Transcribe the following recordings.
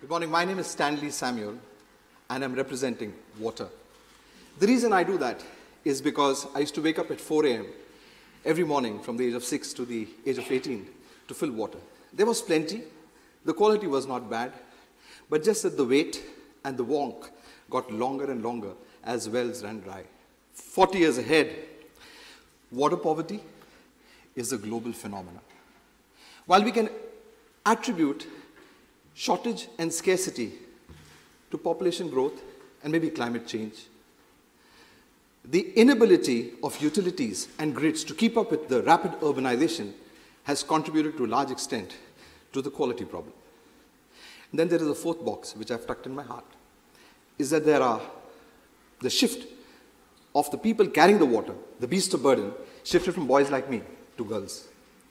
Good morning. My name is Stanley Samuel, and I'm representing water. The reason I do that is because I used to wake up at 4 a.m. every morning from the age of 6 to the age of 18 to fill water. There was plenty. The quality was not bad, but just that the wait and the wonk got longer and longer as wells ran dry. 40 years ahead, water poverty is a global phenomenon. While we can attribute shortage and scarcity to population growth and maybe climate change, the inability of utilities and grids to keep up with the rapid urbanization has contributed to a large extent to the quality problem. And then there is a fourth box, which I've tucked in my heart, is that the shift of the people carrying the water, the beast of burden, shifted from boys like me to girls.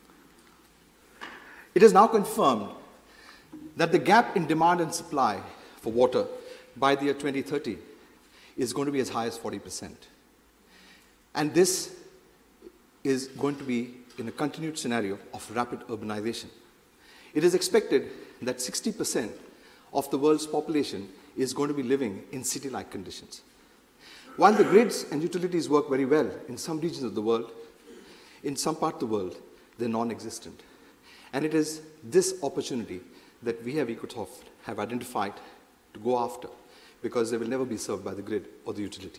It is now confirmed that the gap in demand and supply for water by the year 2030 is going to be as high as 40%. And this is going to be in a continued scenario of rapid urbanization. It is expected that 60% of the world's population is going to be living in city-like conditions. While the grids and utilities work very well in some regions of the world, in some part of the world, they're non-existent. And it is this opportunity that we at Ecosoft have identified to go after, because they will never be served by the grid or the utility.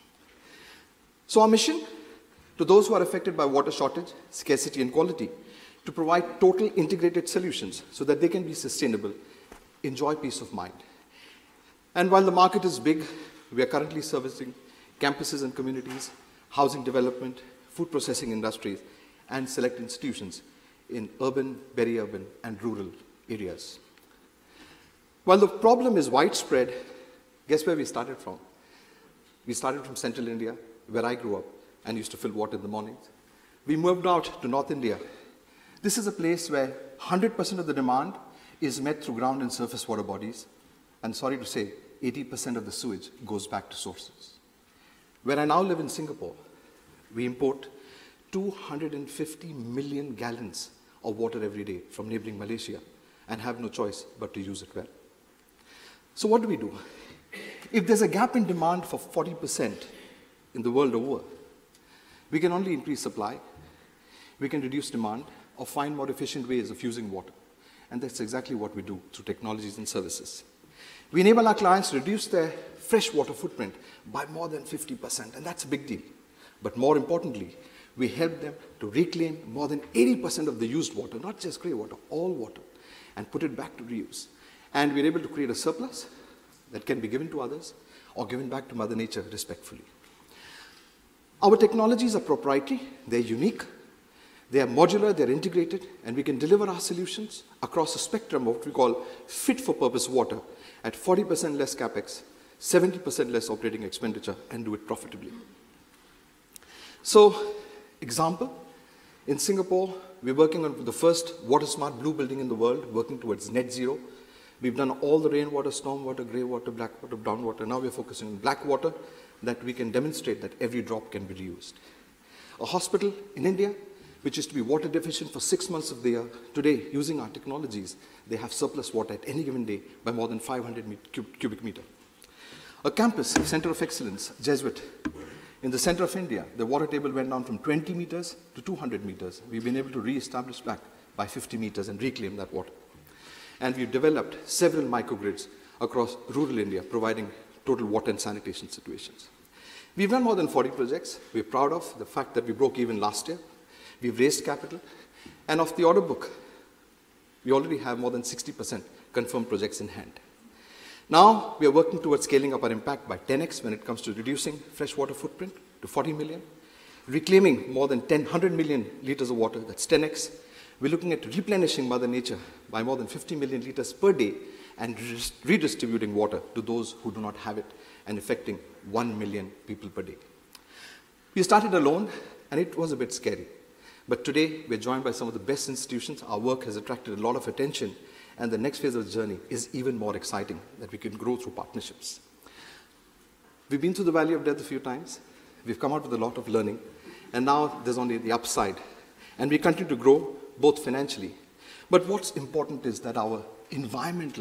So our mission to those who are affected by water shortage, scarcity and quality, to provide total integrated solutions so that they can be sustainable, enjoy peace of mind. And while the market is big, we are currently servicing campuses and communities, housing development, food processing industries, and select institutions in urban, peri-urban, and rural areas. While the problem is widespread, guess where we started from? We started from central India, where I grew up and used to fill water in the mornings. We moved out to North India. This is a place where 100% of the demand is met through ground and surface water bodies. And sorry to say, 80% of the sewage goes back to sources. Where I now live in Singapore, we import 250 million gallons of water every day from neighboring Malaysia and have no choice but to use it well. So what do we do? If there's a gap in demand for 40% in the world over, we can only increase supply, we can reduce demand, or find more efficient ways of using water. And that's exactly what we do through technologies and services. We enable our clients to reduce their freshwater footprint by more than 50%, and that's a big deal. But more importantly, we help them to reclaim more than 80% of the used water, not just grey water, all water, and put it back to reuse. And we're able to create a surplus that can be given to others or given back to Mother Nature respectfully. Our technologies are proprietary, they're unique, they are modular, they're integrated, and we can deliver our solutions across a spectrum of what we call fit-for-purpose water at 40% less capex, 70% less operating expenditure, and do it profitably. So, example, in Singapore, we're working on the first water-smart blue building in the world, working towards net zero. We've done all the rainwater, stormwater, grey water, black water, brown water. Now we're focusing on black water, that we can demonstrate that every drop can be reused. A hospital in India, which used to be water deficient for 6 months of the year, today, using our technologies, they have surplus water at any given day by more than 500 cubic meter. A campus, Center of Excellence, Jesuit, in the center of India, the water table went down from 20 meters to 200 meters. We've been able to re-establish back by 50 meters and reclaim that water. And we've developed several microgrids across rural India, providing total water and sanitation situations. We've done more than 40 projects. We're proud of the fact that we broke even last year. We've raised capital. And of the order book, we already have more than 60% confirmed projects in hand. Now, we are working towards scaling up our impact by 10x when it comes to reducing freshwater footprint to 40 million, reclaiming more than 100 million liters of water, that's 10x. We're looking at replenishing Mother Nature by more than 50 million liters per day and redistributing water to those who do not have it and affecting 1 million people per day. We started alone, and it was a bit scary. But today, we're joined by some of the best institutions. Our work has attracted a lot of attention, and the next phase of the journey is even more exciting, that we can grow through partnerships. We've been through the valley of death a few times. We've come out with a lot of learning, and now there's only the upside. And we continue to grow, both financially. But what's important is that our environmental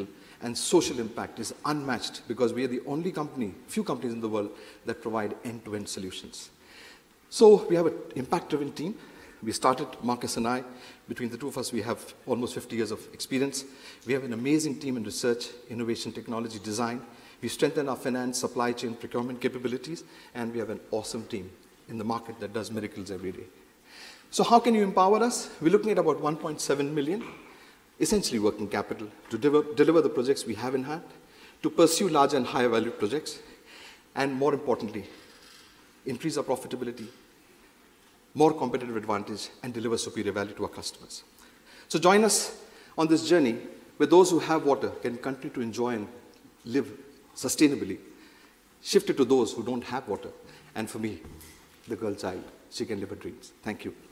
and social impact is unmatched because we are the only company, few companies in the world that provide end-to-end solutions. So we have an impact-driven team. We started, Marcus and I, between the two of us, we have almost 50 years of experience. We have an amazing team in research, innovation, technology, design. We strengthen our finance, supply chain, procurement capabilities, and we have an awesome team in the market that does miracles every day. So how can you empower us? We're looking at about 1.7 million, essentially working capital, to deliver the projects we have in hand, to pursue larger and higher value projects, and more importantly, increase our profitability, more competitive advantage, and deliver superior value to our customers. So join us on this journey where those who have water can continue to enjoy and live sustainably. Shift it to those who don't have water. And for me, the girl child, she can live her dreams. Thank you.